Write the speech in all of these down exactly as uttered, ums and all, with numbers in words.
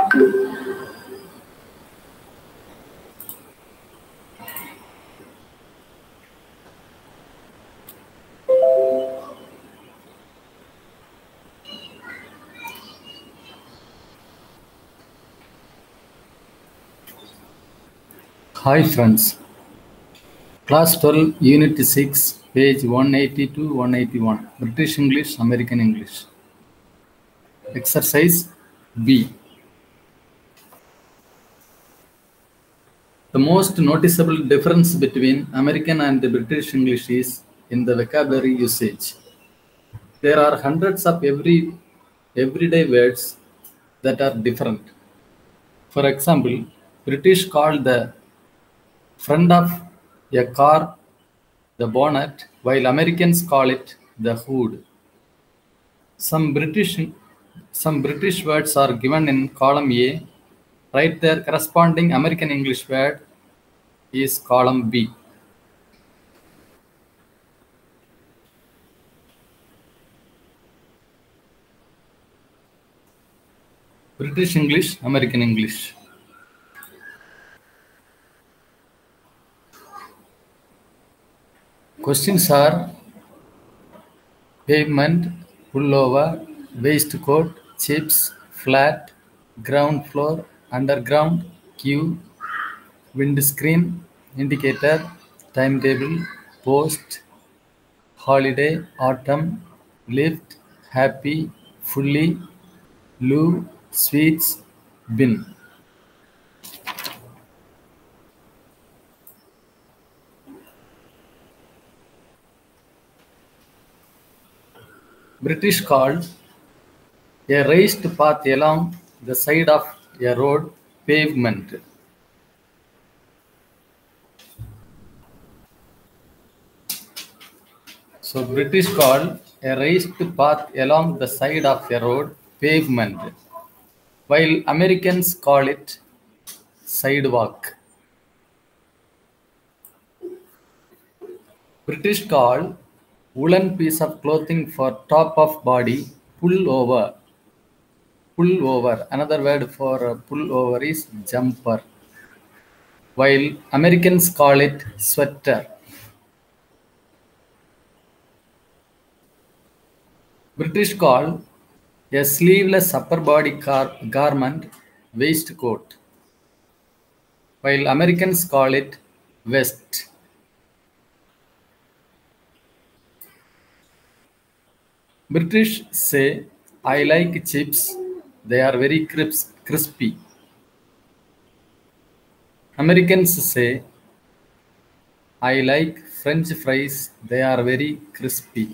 Hi friends, class twelve, unit six, page one eighty to one eighty-one, British English, American English. Exercise B. The most noticeable difference between American and British English is in the vocabulary usage. There are hundreds of every everyday words that are different. For example, British call the front of a car the bonnet, while Americans call it the hood. Some British some British words are given in column A. Right there, corresponding American English word is column B. British English, American English. Questions are pavement, pullover, waistcoat, chips, flat, ground floor, underground, queue, windscreen, indicator, timetable, post, holiday, autumn, lift, happy, fully, loo, sweets, bin. British called a raised path along the side of a road pavement. So British called a raised path along the side of a road pavement, while Americans call it sidewalk. British call woolen piece of clothing for top of body pull over. Pull over. Another word for pull over is jumper, while Americans call it sweater. British call a sleeveless upper body car garment waistcoat, while Americans call it vest. British say, I like chips, they are very crisp, crispy. Americans say, I like French fries, they are very crispy.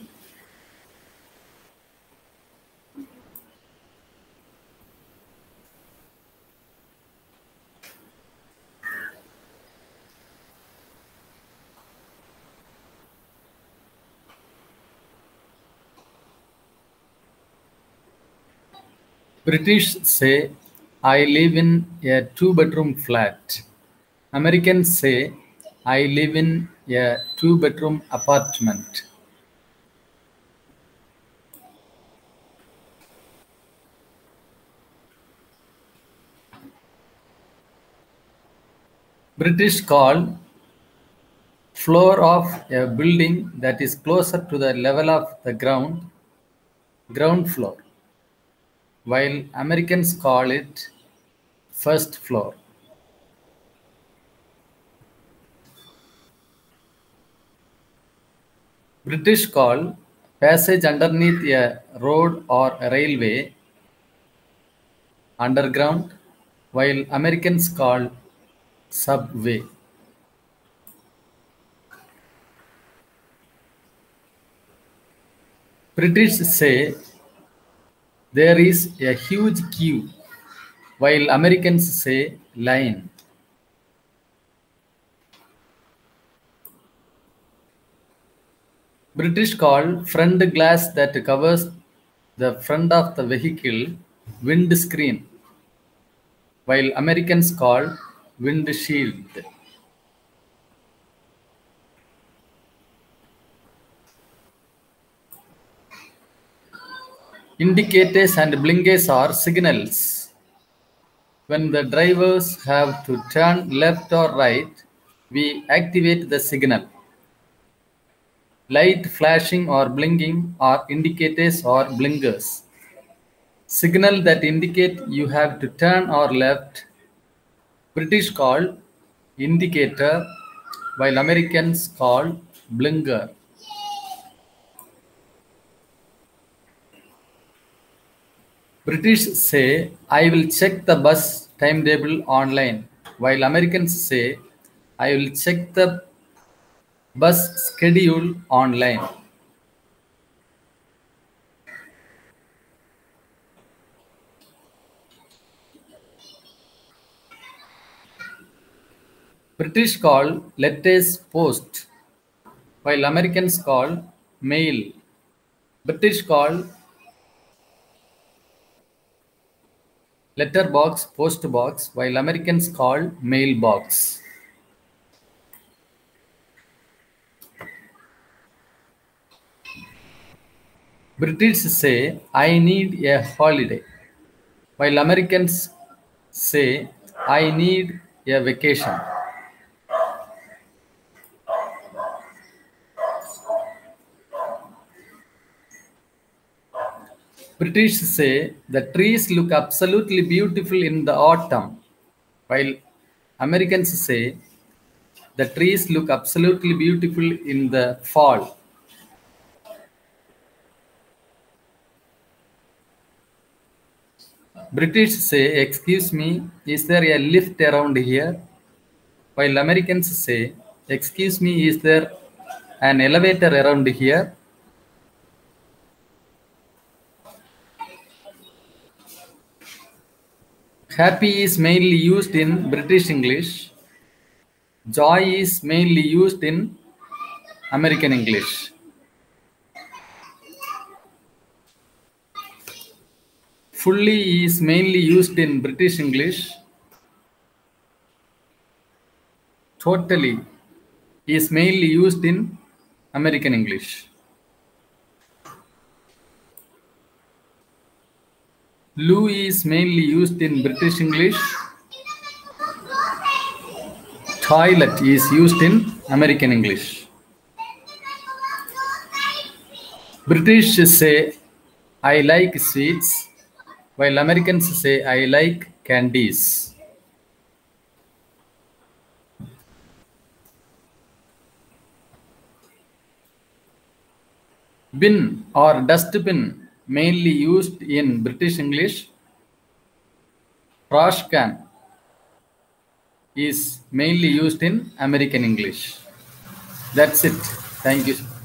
British say, I live in a two-bedroom flat. Americans say, I live in a two-bedroom apartment. British call floor of a building that is closer to the level of the ground, ground floor, while Americans call it first floor. British call passage underneath a road or a railway underground, while Americans call subway. British say there is a huge queue, while Americans say line. British call front glass that covers the front of the vehicle windscreen, while Americans call windshield. Indicators and blinkers are signals. When the drivers have to turn left or right, we activate the signal. Light flashing or blinking are indicators or blinkers. Signal that indicate you have to turn or left. British call indicator, while Americans call blinker. British say, I will check the bus timetable online, while Americans say, I will check the bus schedule online. British call letters post, while Americans call mail. British call letterbox post box, while Americans call mailbox. British say, I need a holiday, while Americans say, I need a vacation. British say, the trees look absolutely beautiful in the autumn, while Americans say, the trees look absolutely beautiful in the fall. British say, excuse me, is there a lift around here? While Americans say, excuse me, is there an elevator around here? Happy is mainly used in British English. Joy is mainly used in American English. Fully is mainly used in British English. Totally is mainly used in American English. Loo is mainly used in British English. Toilet is used in American English. British say, I like sweets, while Americans say, I like candies. Bin or dustbin mainly used in British English. Trash can is mainly used in American English. That's it. Thank you.